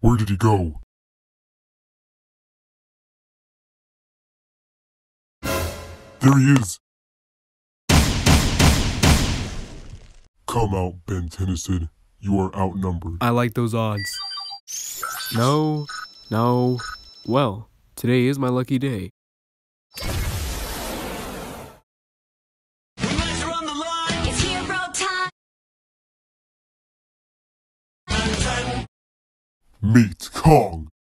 Where did he go? There he is! Come out, Ben Tennyson. You are outnumbered. I like those odds. No. Well, today is my lucky day. It's hero time. Meet Kong!